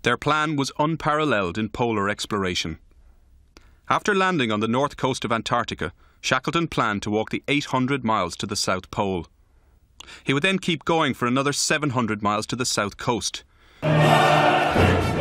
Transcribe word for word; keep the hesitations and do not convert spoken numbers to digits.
Their plan was unparalleled in polar exploration. After landing on the north coast of Antarctica, Shackleton planned to walk the eight hundred miles to the South Pole. He would then keep going for another seven hundred miles to the south coast.